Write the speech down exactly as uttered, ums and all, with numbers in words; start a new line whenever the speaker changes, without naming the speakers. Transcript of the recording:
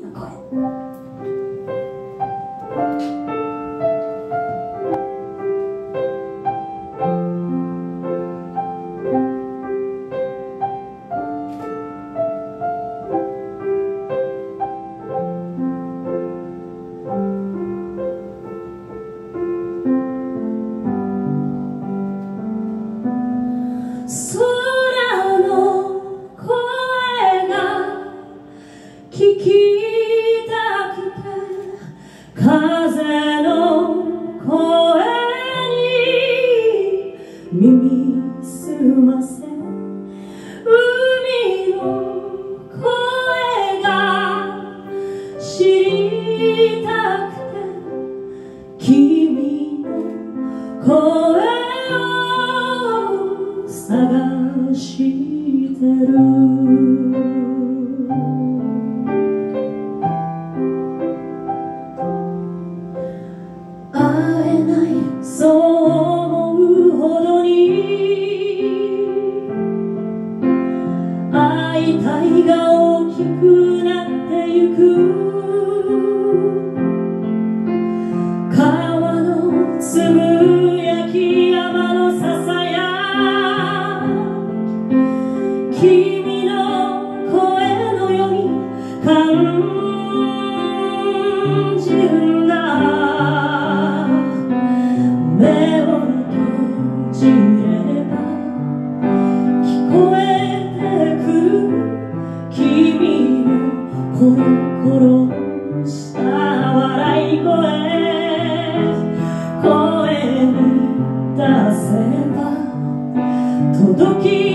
空の声が聞きたくて、風の声に耳すませ、海の声が知りたくて、君の声探してる。会えないそう思うほどに会いたいが大きくなってゆく。川のつぶやき、山のささや君の声のように感じるんだ。目を閉じれば聞こえてくる君のコロコロした笑い声。声に出せば届き